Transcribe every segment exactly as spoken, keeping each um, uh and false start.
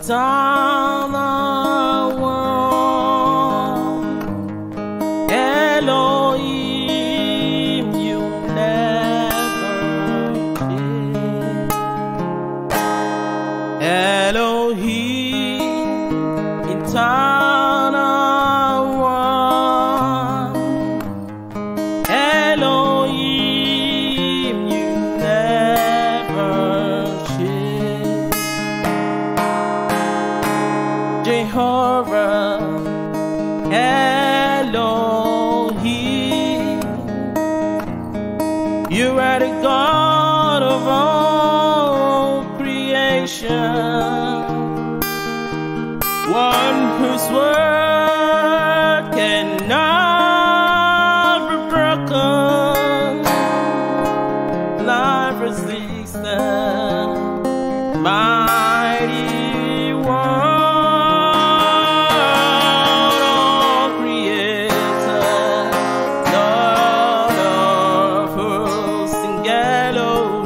eternal one. Elohim, you never change. Elohim, eternal one. Elohim, you never change. Jehovah, Elohim, you are the God of all creation, one whose word cannot be broken. Life resistant, mighty one.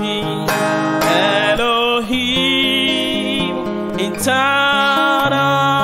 Elohim, eternal.